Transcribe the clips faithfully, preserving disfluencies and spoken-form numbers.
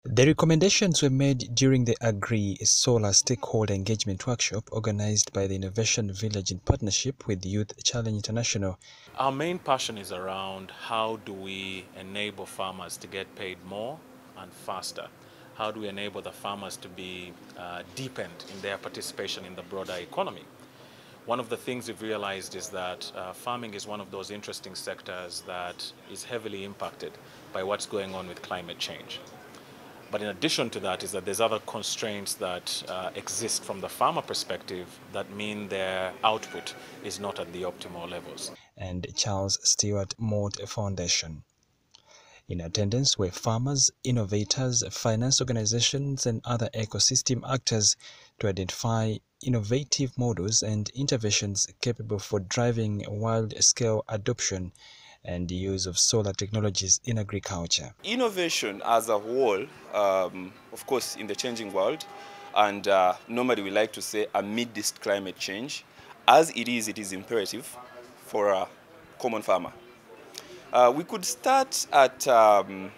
The recommendations were made during the Agri Solar Stakeholder Engagement Workshop organized by the Innovation Village in partnership with Youth Challenge International. Our main passion is around how do we enable farmers to get paid more and faster? How do we enable the farmers to be uh, deepened in their participation in the broader economy? One of the things we've realized is that uh, farming is one of those interesting sectors that is heavily impacted by what's going on with climate change. But in addition to that is that there's other constraints that uh, exist from the farmer perspective that mean their output is not at the optimal levels. And Charles Stewart Mott Foundation. In attendance were farmers, innovators, finance organizations, and other ecosystem actors to identify innovative models and interventions capable for driving wide-scale adoption and the use of solar technologies in agriculture. Innovation as a whole, um, of course, in the changing world, and uh, normally we like to say amid this climate change, as it is, it is imperative for a common farmer. Uh, we could start at um,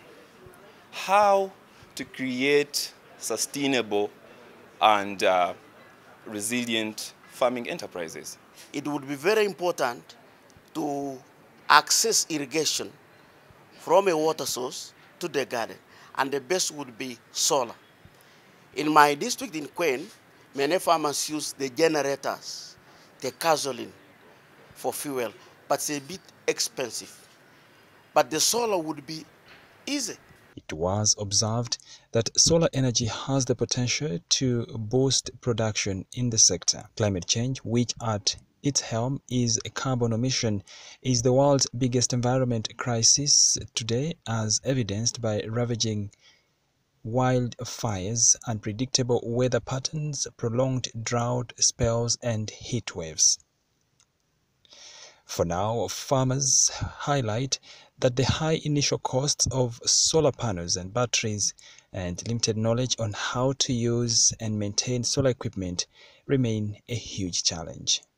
how to create sustainable and uh, resilient farming enterprises. It would be very important to access irrigation from a water source to the garden, and the best would be solar. In my district in Queen, many farmers use the generators, the gasoline for fuel, but it's a bit expensive. But the solar would be easy. It was observed that solar energy has the potential to boost production in the sector. Climate change, which at its helm is carbon emission, is the world's biggest environment crisis today, as evidenced by ravaging wildfires, unpredictable weather patterns, prolonged drought spells, and heat waves. For now, farmers highlight that the high initial costs of solar panels and batteries and limited knowledge on how to use and maintain solar equipment remain a huge challenge.